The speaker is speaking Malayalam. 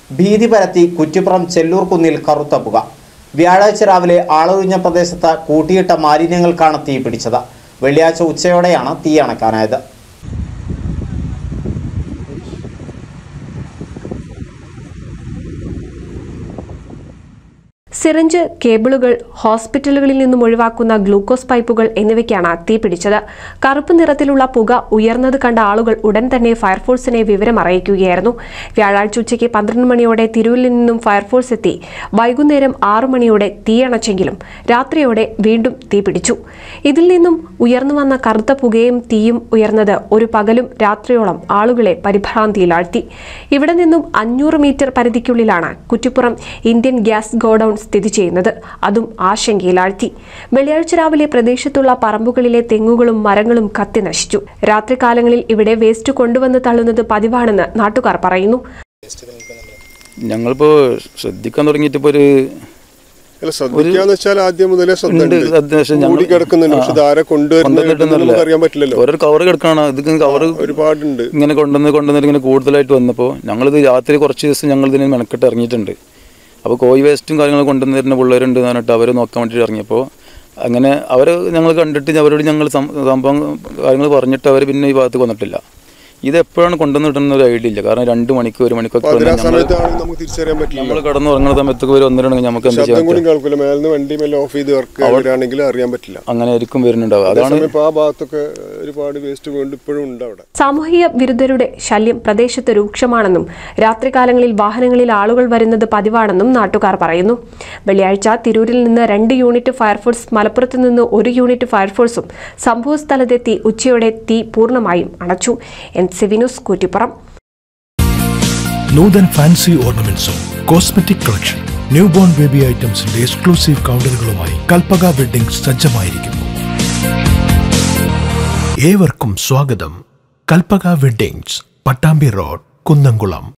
ഭീതി പരത്തി കുറ്റിപ്പുറം ചെല്ലൂർ കുന്നിൽ കറുത്ത പുക. വ്യാഴാഴ്ച രാവിലെ ആളൊഴിഞ്ഞ പ്രദേശത്ത് കൂട്ടിയിട്ട മാലിന്യങ്ങൾക്കാണ് തീ പിടിച്ചത്. വെള്ളിയാഴ്ച ഉച്ചയോടെയാണ് തീ അണയ്ക്കാനായത്. സിറിഞ്ച്, കേബിളുകൾ, ഹോസ്പിറ്റലുകളിൽ നിന്നും ഒഴിവാക്കുന്ന ഗ്ലൂക്കോസ് പൈപ്പുകൾ എന്നിവയ്ക്കാണ് തീ പിടിച്ചത്. കറുപ്പ് നിറത്തിലുള്ള പുക ഉയർന്നത് കണ്ട ആളുകൾ ഉടൻ തന്നെ ഫയർഫോഴ്സിനെ വിവരം അറിയിക്കുകയായിരുന്നു. വ്യാഴാഴ്ച ഉച്ചയ്ക്ക് 12 മണിയോടെ തിരൂരിൽ നിന്നും ഫയർഫോഴ്സ് എത്തി. വൈകുന്നേരം 6 മണിയോടെ തീയണച്ചെങ്കിലും രാത്രിയോടെ വീണ്ടും തീ പിടിച്ചു. ഇതിൽ നിന്നും ഉയർന്നു വന്ന കറുത്ത പുകയും തീയും ഉയർന്നത് ഒരു പകലും രാത്രിയോളം ആളുകളെ പരിഭ്രാന്തിയിലാഴ്ത്തി. ഇവിടെ നിന്നും 500 മീറ്റർ പരിധിക്കുള്ളിലാണ് കുറ്റിപ്പുറം ഇന്ത്യൻ ഗ്യാസ് ഗോഡൌൺ സ്ഥിതി ചെയ്യുന്നത്. അതും ആശങ്കയിലാഴ്ത്തി. വെള്ളിയാഴ്ച രാവിലെ പ്രദേശത്തുള്ള പറമ്പുകളിലെ തെങ്ങുകളും മരങ്ങളും കത്തി നശിച്ചു. രാത്രികാലങ്ങളിൽ ഇവിടെ വേസ്റ്റ് കൊണ്ടുവന്ന് തള്ളുന്നത് പതിവാണെന്ന് നാട്ടുകാർ പറയുന്നു. ഞങ്ങളിപ്പോ ശ്രദ്ധിക്കാൻ തുടങ്ങിയിട്ട് ഓരോ കവർ കിടക്കാണ്. ഇത് കവർ ഒരുപാടുണ്ട്. ഇങ്ങനെ കൊണ്ടുവന്നിട്ട് ഇങ്ങനെ കൂടുതലായിട്ട് വന്നപ്പോൾ ഞങ്ങളിത് രാത്രി കുറച്ച് ദിവസം ഞങ്ങൾ ഇതിന് മെനക്കെട്ട് ഇറങ്ങിയിട്ടുണ്ട്. അപ്പോൾ കോഴി വേസ്റ്റും കാര്യങ്ങളും കൊണ്ടുവന്നിരുന്ന പിള്ളേരുണ്ട് എന്ന് പറഞ്ഞിട്ട് അവർ നോക്കാൻ വേണ്ടിയിട്ട് ഇറങ്ങിയപ്പോൾ അങ്ങനെ അവർ ഞങ്ങൾ കണ്ടിട്ട് അവരോട് ഞങ്ങൾ സംഭവം കാര്യങ്ങൾ പറഞ്ഞിട്ട് അവർ പിന്നെ ഈ ഭാഗത്ത് വന്നിട്ടില്ല. ഇത് എപ്പോഴാണ് കൊണ്ടുവന്നിട്ടുന്ന ഒരു ഐഡിയ ഇല്ല. കാരണം 2 മണിക്ക് 1 മണിക്കൊക്കെ നമ്മൾ കടന്നു ഉറങ്ങുന്ന സമയത്തൊക്കെ ഒരു ഒന്നിരണെങ്കിൽ നമുക്ക് എന്താ ചെയ്യാൻ അങ്ങനെ ആയിരിക്കും വരുന്നുണ്ടാവുക. അതാണ് സാമൂഹിക വിരുദ്ധരുടെ ശല്യം പ്രദേശത്ത് രൂക്ഷമാണെന്നും രാത്രികാലങ്ങളിൽ വാഹനങ്ങളിൽ ആളുകൾ വരുന്നത് പതിവാണെന്നും നാട്ടുകാർ പറയുന്നു. വെള്ളിയാഴ്ച തിരൂരിൽ നിന്ന് 2 യൂണിറ്റ് ഫയർഫോഴ്സ്, മലപ്പുറത്ത് നിന്ന് 1 യൂണിറ്റ് ഫയർഫോഴ്സും സംഭവസ്ഥലത്തെത്തി ഉച്ചയോടെ തീ പൂർണ്ണമായും അണച്ചു. സെവിനൂസ് കുറ്റിപ്പുറം. നൂതൻ ഫാൻസി ഓർണമെന്റ്സും cosmetic collection, new born baby ഐറ്റംസിന്റെ എക്സ്ക്ലൂസീവ് കൗണ്ടറുകളുമായി കൽപ്പക വെഡ്ഡിംഗ്സ് സജ്ജമായിരിക്കുന്നു. ഏവർക്കും സ്വാഗതം. Kalpaka weddings, Pattambi road, Kunnamkulam.